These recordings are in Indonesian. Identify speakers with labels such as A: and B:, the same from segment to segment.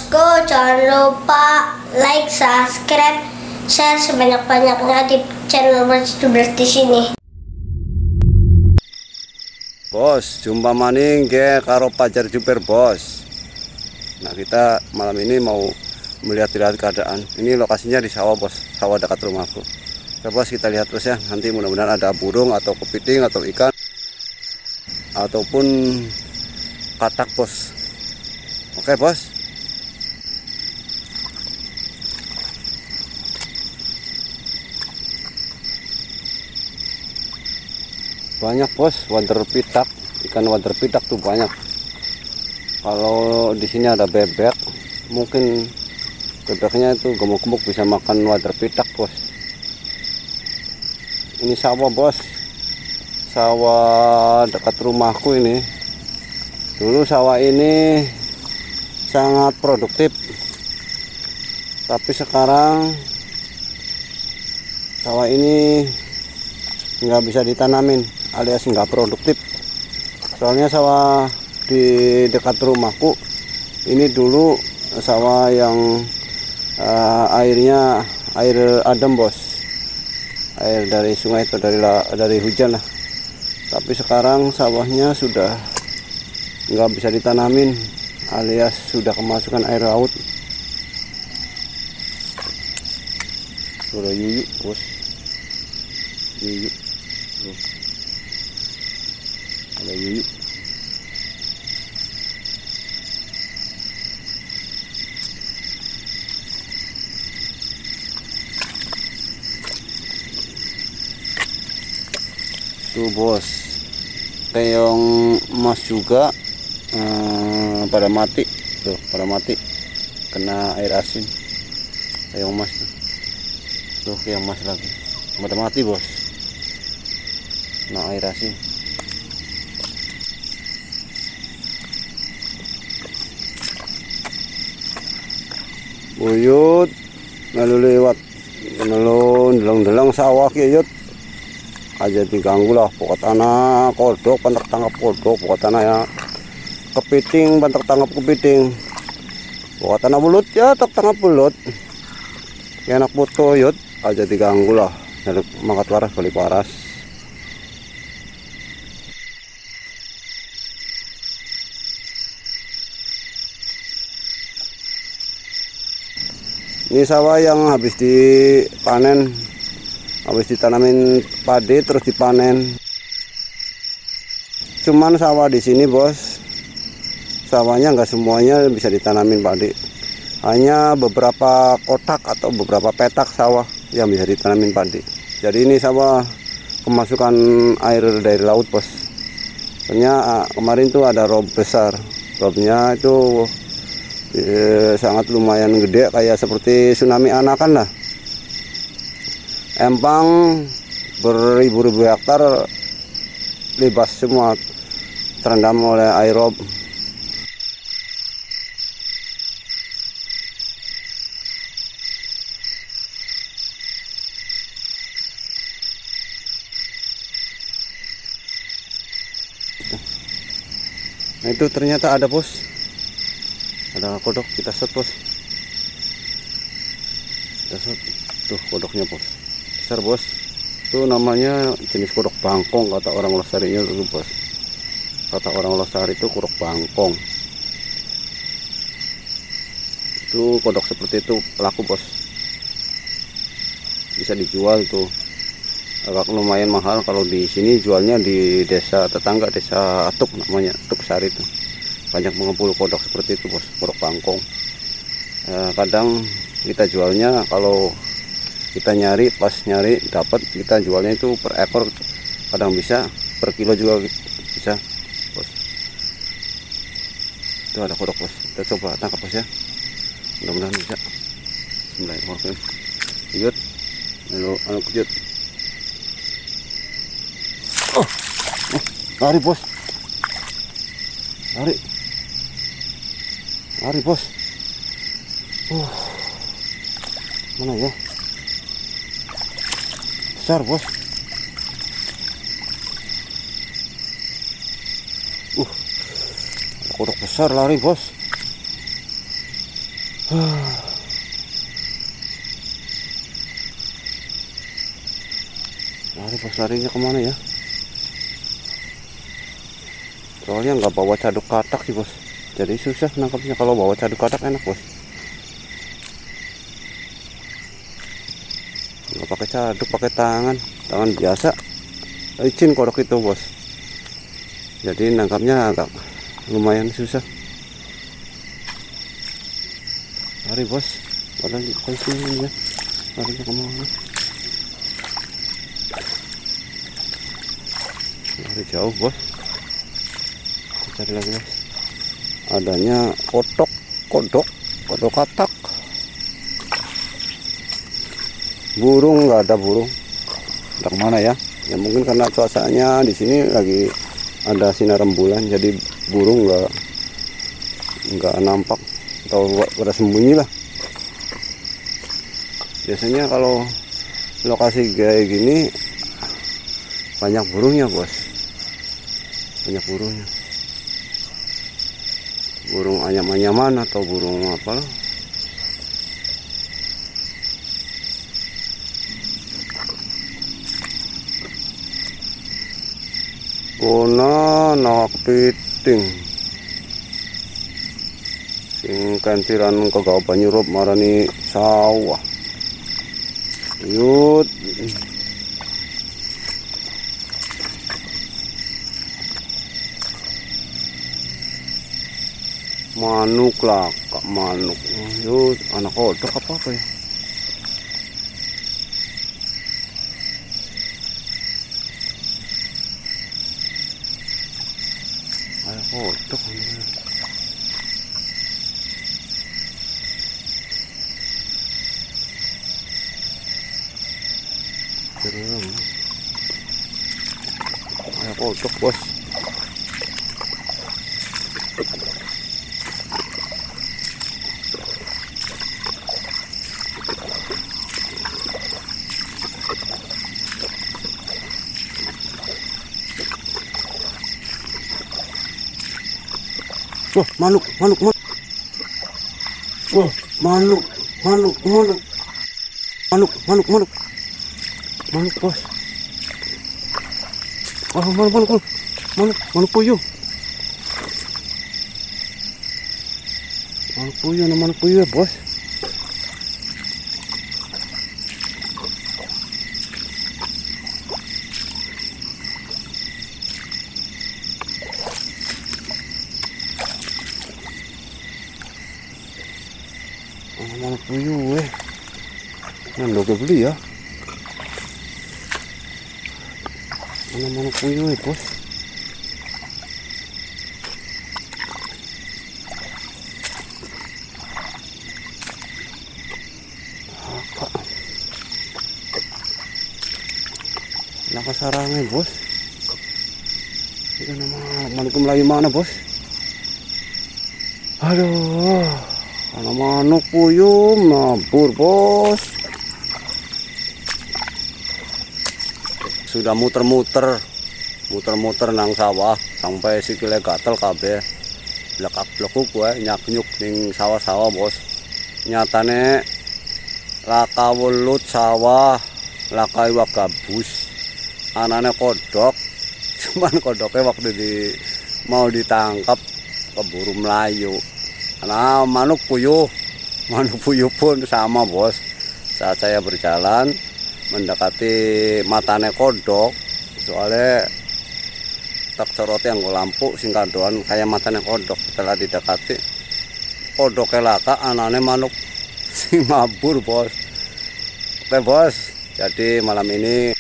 A: bosku, jangan lupa like, subscribe, share sebanyak-banyaknya di channel Bos YouTuber di sini.
B: Bos, jumpa maning ke karo pacar Juper bos. Nah, kita malam ini mau melihat-lihat keadaan. Ini lokasinya di sawah bos, sawah dekat rumahku. Oke bos, kita lihat terus ya. Nanti mudah-mudahan ada burung atau kepiting atau ikan ataupun katak bos. Oke bos. Banyak bos, wader pitak, ikan wader pitak tuh banyak. Kalau di sini ada bebek, mungkin bebeknya itu gemuk-gemuk bisa makan wader pitak bos. Ini sawah bos, sawah dekat rumahku ini. Dulu sawah ini sangat produktif, tapi sekarang sawah ini nggak bisa ditanamin, alias nggak produktif. Soalnya sawah di dekat rumahku ini dulu sawah yang airnya air adem bos, air dari sungai atau dari hujan lah. Tapi sekarang sawahnya sudah nggak bisa ditanamin, alias sudah kemasukan air laut. Sudah yuyuk bos, yuyuk. Ada yuyuk. Tuh bos, keong emas juga pada mati. Tuh pada mati kena air asin. Keong emas tuh keong emas lagi pada mati bos, kena air asin. Buyut lalu lewat lalu delong-delong sawah kiyut aja diganggu lah. Pokok tanah kodok pantak tangkap kodok, pokok tanah ya kepiting pantak tangkap kepiting, pokok tanah bulut ya tak tangkap bulut. Ya enak foto yut aja diganggu lah, mangkat waras balik waras. Ini sawah yang habis dipanen, habis ditanamin padi terus dipanen. Cuman sawah di sini bos, sawahnya nggak semuanya bisa ditanamin padi. Hanya beberapa kotak atau beberapa petak sawah yang bisa ditanamin padi. Jadi ini sawah kemasukan air dari laut bos. Soalnya kemarin tuh ada rob besar, robnya itu sangat lumayan gede, kayak seperti tsunami anakan lah. Empang beribu-ribu hektar libas semua, terendam oleh air rob. Nah itu ternyata ada bos, ada kodok, kita set bos, kita set. Tuh kodoknya bos, besar bos. Itu namanya jenis kodok bangkong kata orang lestarinya dulu bos. Kata orang lestari itu kodok bangkong. Itu kodok seperti itu laku bos, bisa dijual tuh. Agak lumayan mahal kalau di sini jualnya. Di desa tetangga, desa Atuk namanya, Atuk Sari itu banyak mengumpul kodok seperti itu bos, kodok bangkong. Kadang kita jualnya, kalau kita nyari, pas nyari dapat, kita jualnya itu per ekor, kadang bisa per kilo juga bisa bos. Itu ada kodok bos, kita coba tangkap bos ya, mudah-mudahan bisa. Bismillahirrahmanirrahim. Kejut lalu kejut. Lari bos, lari bos. Mana ya, besar bos. Kodok besar lari bos. Lari bos, larinya kemana ya? Soalnya nggak bawa caduk katak sih bos, jadi susah nangkapnya. Kalau bawa caduk katak enak bos. Nggak pakai caduk, pakai tangan biasa. Licin kodok itu bos. Jadi nangkapnya agak lumayan susah. Lari bos, padahal di sini ya. Larinya kemana? Lari jauh bos. Cari lagi bos. Adanya kodok katak. Burung nggak ada burung. Entah kemana ya? Ya mungkin karena cuacanya di sini lagi ada sinar rembulan, jadi burung nggak nampak atau pada sembunyi lah. Biasanya kalau lokasi kayak gini banyak burungnya bos, banyak burungnya. Burung anyam-anyaman atau burung apa lah. Kona nak piting sing kentiran kagawa banyurup marani sawah. Yut manuk lah, kak manuk. Yut anak kodok apa ya? Anak kodok. Serem. Anak kodok bos. Wah, manuk. Wah, manuk bos. Wah, manuk puyuh. Manuk puyuh ya bos. Manuk puyuh nandok beli ya. Manuk puyuh bos. Naka sarangnya bos. Ini nama manuk Melayu mana bos? Aduh, anak manuk puyuh mabur bos. Sudah muter-muter nang sawah sampai sikile gatel kabeh. Blekak-blekuk wae nyaknyuk ning sawah-sawah bos. Nyatane laka welut sawah, laka iwak gabus. Anane kodok. Cuman kodoknya waktu mau ditangkap keburu Melayu. Karena manuk puyuh pun sama bos. Saat saya berjalan mendekati matane kodok, soalnya tak coroti yang lampu singkadoan kayak matane kodok. Setelah didekati kodoknya laka, anane manuk sing mabur bos. Oke bos, jadi malam ini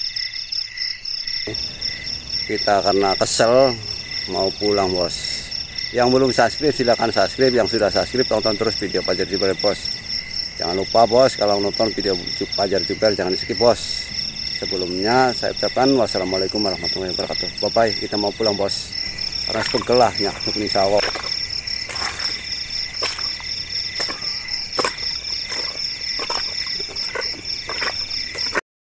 B: kita karena kesel mau pulang bos. Yang belum subscribe silahkan subscribe, yang sudah subscribe tonton terus video Fajar Juber bos. Jangan lupa bos, kalau nonton video Fajar Juber jangan di skip bos. Sebelumnya saya ucapkan wassalamualaikum warahmatullahi wabarakatuh. Bye bye, kita mau pulang bos. Karena sepegel lah nyakuk nih sawah.